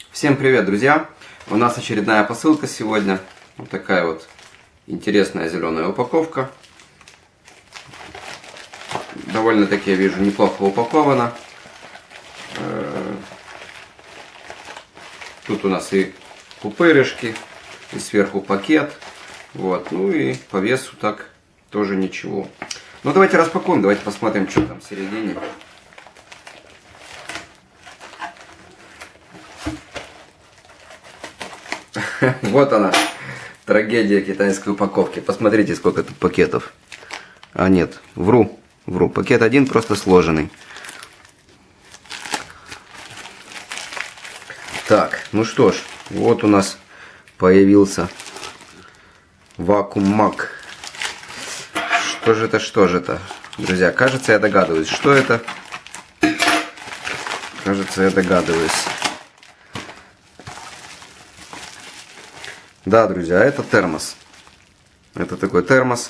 Всем привет, друзья! У нас очередная посылка сегодня. Вот такая вот интересная зеленая упаковка. Довольно-таки, я вижу, неплохо упакована. Тут у нас и пупырышки, и сверху пакет. Вот. Ну и по весу так тоже ничего. Ну давайте распакуем, давайте посмотрим, что там в середине. Вот она, трагедия китайской упаковки. Посмотрите, сколько тут пакетов. А нет, вру. Пакет один просто сложенный. Так, ну что ж, вот у нас появился Vacuum Mag. Что же это? Друзья, кажется, я догадываюсь, что это. Кажется, я догадываюсь. Да, друзья, это термос. Это такой термос,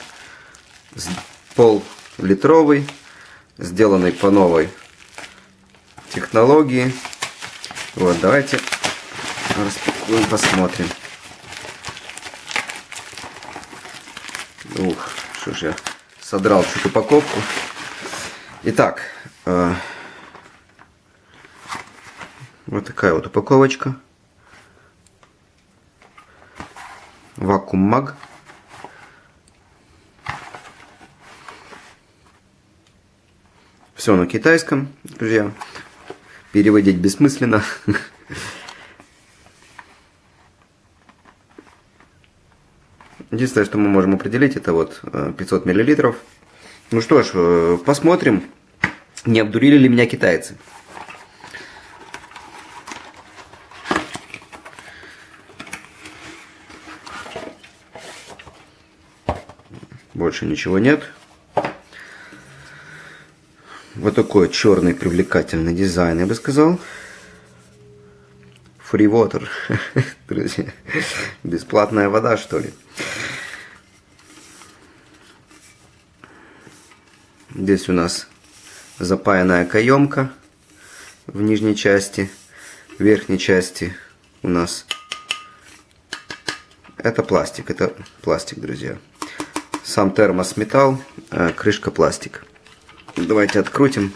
пол-литровый, сделанный по новой технологии. Вот, давайте распакуем, посмотрим. Ух, что ж я содрал чуть упаковку. Итак, вот такая вот упаковочка. Vacuum Mag. Все на китайском, друзья. Переводить бессмысленно. Единственное, что мы можем определить, это вот 500 мл. Ну что ж, посмотрим, не обдурили ли меня китайцы. Больше ничего нет. Вот такой черный привлекательный дизайн, я бы сказал. Free water. Друзья, бесплатная вода, что ли? Здесь у нас запаянная каемка в нижней части. В верхней части у нас это пластик, друзья. Сам термос металл, а крышка пластик. Давайте открутим.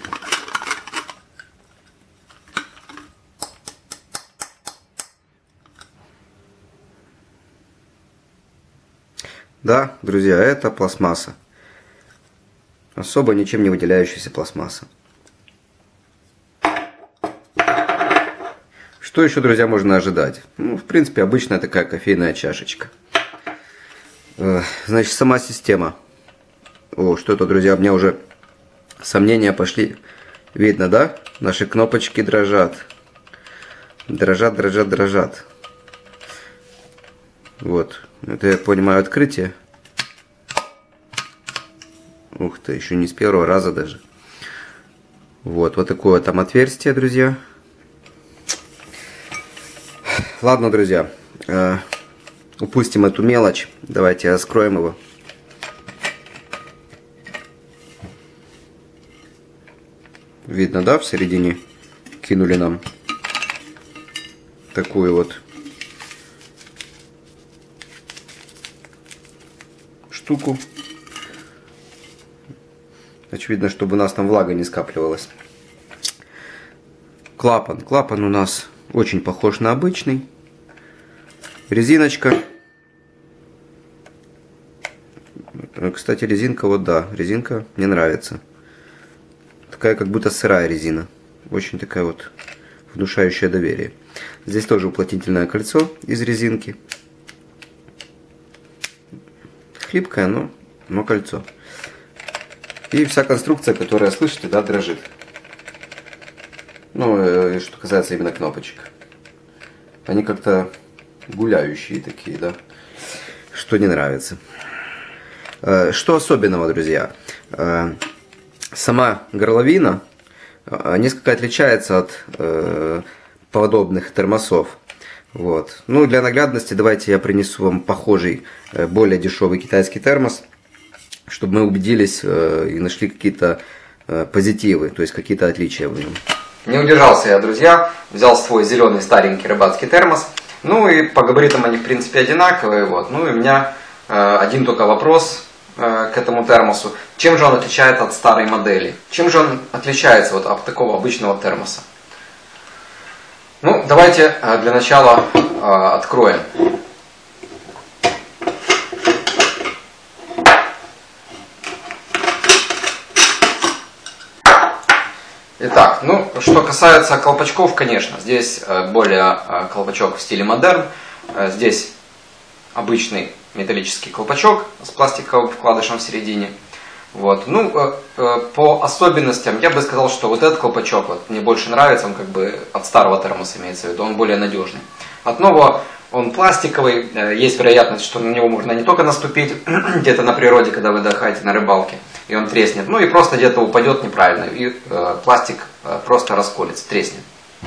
Да, друзья, это пластмасса. Особо ничем не выделяющаяся пластмасса. Что еще, друзья, можно ожидать? Ну, в принципе, обычная такая кофейная чашечка. Значит, сама система. О, что это, друзья, у меня уже сомнения пошли. Видно, да? Наши кнопочки дрожат. Дрожат. Вот. Это, я понимаю, открытие. Ух ты, еще не с первого раза даже. Вот такое там отверстие, друзья. Ладно, друзья. Упустим эту мелочь. Давайте раскроем его. Видно, да, в середине кинули нам такую вот штуку. Очевидно, чтобы у нас там влага не скапливалась. Клапан. Клапан у нас очень похож на обычный. Резиночка. Кстати, резинка, вот да, резинка мне нравится. Такая, как будто сырая резина. Очень такая вот внушающая доверие. Здесь тоже уплотнительное кольцо из резинки. Хлипкое, но кольцо. И вся конструкция, которая, слышите, да, дрожит. Ну, что касается именно кнопочек. Они как-то гуляющие такие, да, что не нравится. Что особенного, друзья? Сама горловина несколько отличается от подобных термосов. Вот. Ну, для наглядности давайте я принесу вам похожий, более дешевый китайский термос, чтобы мы убедились и нашли какие-то позитивы, то есть какие-то отличия в нем. Не удержался я, друзья, взял свой зеленый старенький рыбацкий термос. Ну и по габаритам они в принципе одинаковые. Вот. Ну и у меня один только вопрос к этому термосу. Чем же он отличается от старой модели? Чем же он отличается вот от такого обычного термоса? Ну, давайте для начала откроем. Итак, ну, что касается колпачков, конечно, здесь более колпачок в стиле модерн. Здесь обычный металлический колпачок с пластиковым вкладышем в середине. Вот. Ну, по особенностям я бы сказал, что вот этот колпачок вот, мне больше нравится, он как бы от старого термоса имеется в виду, он более надежный. От нового он пластиковый, есть вероятность, что на него можно не только наступить где-то на природе, когда вы отдыхаете на рыбалке, и он треснет, ну и просто где-то упадет неправильно, и пластик просто расколется, треснет.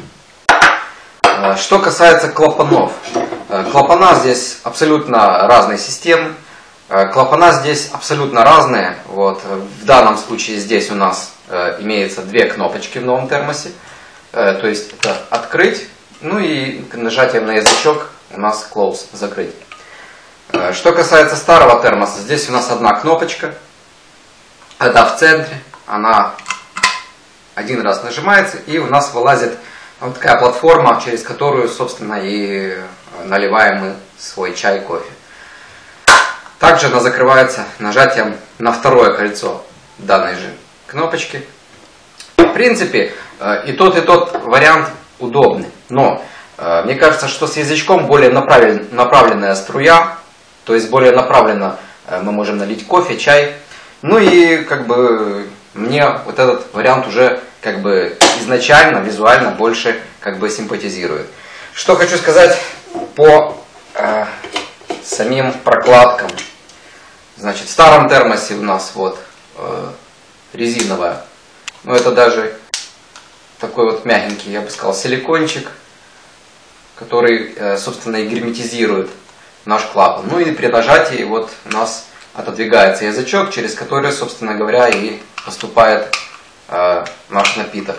Что касается клапанов. Клапана здесь абсолютно разные системы. Клапана здесь абсолютно разные. Вот. В данном случае здесь у нас имеется две кнопочки в новом термосе. То есть это открыть, ну и нажатием на язычок у нас close, закрыть. Что касается старого термоса, здесь у нас одна кнопочка. Это в центре. Она один раз нажимается, и у нас вылазит вот такая платформа, через которую, собственно, и наливаем мы свой чай, кофе. Также она закрывается нажатием на второе кольцо данной же кнопочки. В принципе, и тот вариант удобный. Но мне кажется, что с язычком более направленная струя, то есть более направленно мы можем налить кофе, чай. Ну и как бы мне вот этот вариант уже как бы изначально, визуально больше как бы симпатизирует. Что хочу сказать по самим прокладкам. Значит, в старом термосе у нас вот резиновая, ну это даже такой вот мягенький, я бы сказал, силикончик, который, собственно, и герметизирует наш клапан. Ну и при нажатии вот у нас отодвигается язычок, через который, собственно говоря, и поступает наш напиток.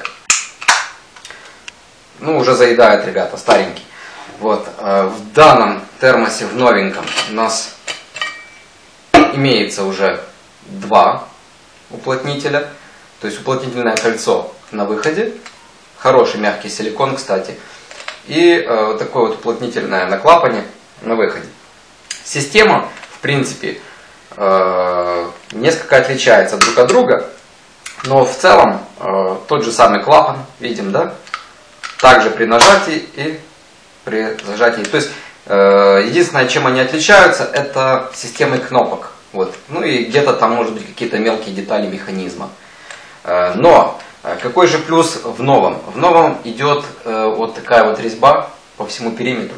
Ну, уже заедает, ребята, старенький. Вот, в данном термосе, в новеньком, у нас имеется уже два уплотнителя. То есть уплотнительное кольцо на выходе. Хороший мягкий силикон, кстати. И вот такое вот уплотнительное на клапане на выходе. Система, в принципе, несколько отличается друг от друга. Но в целом тот же самый клапан, видим, да? Также при нажатии и при зажатии. То есть единственное, чем они отличаются, это системой кнопок. Вот. Ну и где-то там может быть какие-то мелкие детали механизма. Но какой же плюс в новом? В новом идет вот такая вот резьба по всему периметру.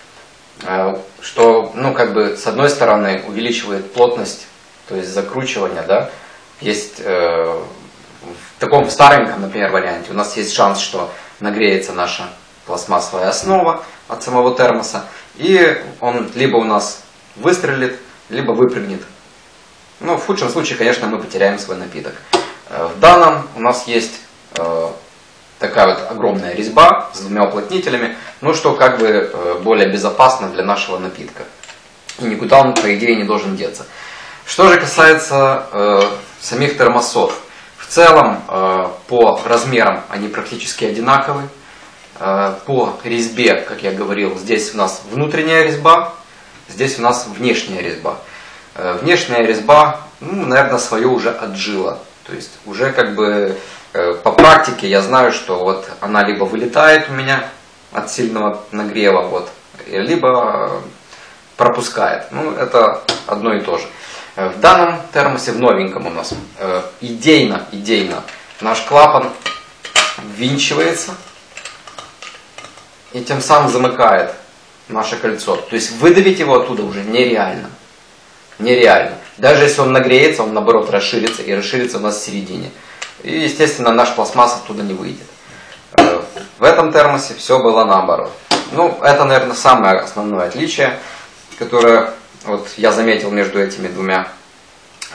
Что, ну, как бы, с одной стороны, увеличивает плотность, то есть закручивание, да. Есть в таком стареньком, например, варианте у нас есть шанс, что нагреется наша пластмассовая основа от самого термоса, и он либо у нас выстрелит, либо выпрыгнет. Ну, в худшем случае, конечно, мы потеряем свой напиток. В данном у нас есть такая вот огромная резьба с двумя уплотнителями, ну, что как бы более безопасно для нашего напитка. И никуда он, по идее, не должен деться. Что же касается самих термосов. В целом, по размерам они практически одинаковы. По резьбе, как я говорил, здесь у нас внутренняя резьба, здесь у нас внешняя резьба. Внешняя резьба, ну, наверное, свое уже отжила. То есть уже как бы по практике я знаю, что вот она либо вылетает у меня от сильного нагрева, вот, либо пропускает. Ну, это одно и то же. В данном термосе, в новеньком у нас, идейно наш клапан ввинчивается и тем самым замыкает наше кольцо. То есть выдавить его оттуда уже нереально. Нереально. Даже если он нагреется, он наоборот расширится, и расширится у нас в середине. И, естественно, наш пластмасс оттуда не выйдет. В этом термосе все было наоборот. Ну, это, наверное, самое основное отличие, которое вот я заметил между этими двумя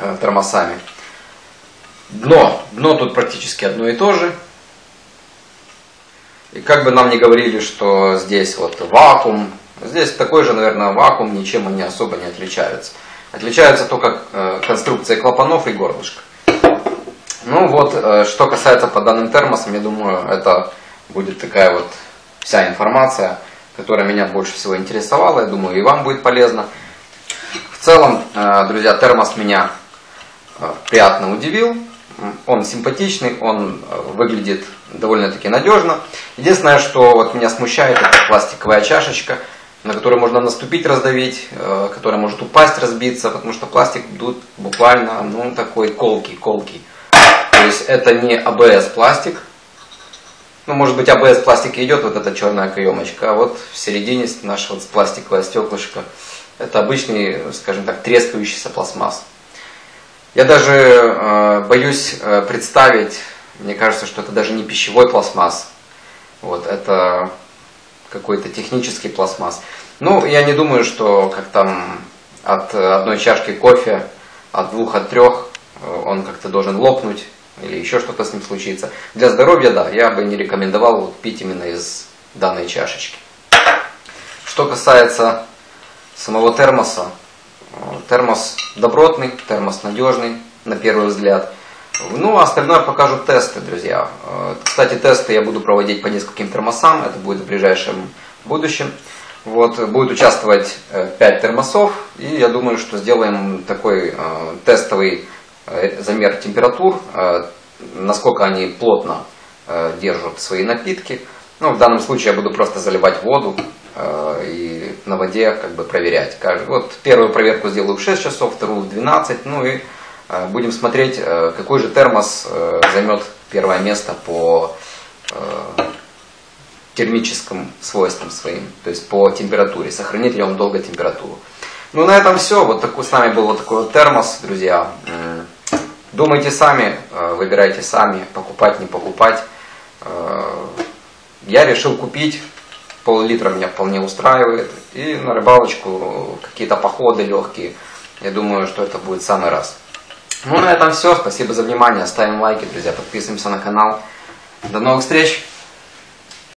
термосами. Дно тут практически одно и то же. И как бы нам ни говорили, что здесь вот вакуум, здесь такой же, наверное, вакуум, ничем они особо не отличаются. Отличаются только конструкция клапанов и горлышка. Ну вот, что касается по данным термосам, я думаю, это будет такая вот вся информация, которая меня больше всего интересовала. Я думаю, и вам будет полезно. В целом, друзья, термос меня приятно удивил. Он симпатичный, он выглядит довольно-таки надежно. Единственное, что вот меня смущает, это пластиковая чашечка, на которую можно наступить, раздавить, которая может упасть, разбиться, потому что пластик тут буквально, ну, такой колкий. То есть это не АБС пластик. Ну, может быть, АБС пластик идет, вот эта черная каемочка, а вот в середине наше вот пластиковое стеклышко, это обычный, скажем так, трескающийся пластмасс. Я даже боюсь представить, мне кажется, что это даже не пищевой пластмасс, вот, это какой-то технический пластмасс. Ну, я не думаю, что как там от одной чашки кофе, от двух, от трех, он как-то должен лопнуть или еще что-то с ним случится. Для здоровья, да, я бы не рекомендовал вот пить именно из данной чашечки. Что касается самого термоса, термос добротный, термос надежный, на первый взгляд. Ну, а остальное покажут тесты, друзья. Кстати, тесты я буду проводить по нескольким термосам, это будет в ближайшем будущем. Вот, будет участвовать 5 термосов, и я думаю, что сделаем такой тестовый замер температур, насколько они плотно держат свои напитки. Ну, в данном случае я буду просто заливать воду и на воде как бы проверять. Вот первую проверку сделаю в 6 часов, вторую в 12, ну и будем смотреть, какой же термос займет первое место по термическим свойствам своим, то есть по температуре, сохранит ли он долго температуру. Ну, на этом все. Вот такой, с нами был вот такой вот термос, друзья. Думайте сами, выбирайте сами, покупать, не покупать. Я решил купить, пол-литра меня вполне устраивает. И на рыбалочку какие-то походы легкие. Я думаю, что это будет в самый раз. Ну, на этом все. Спасибо за внимание. Ставим лайки, друзья. Подписываемся на канал. До новых встреч!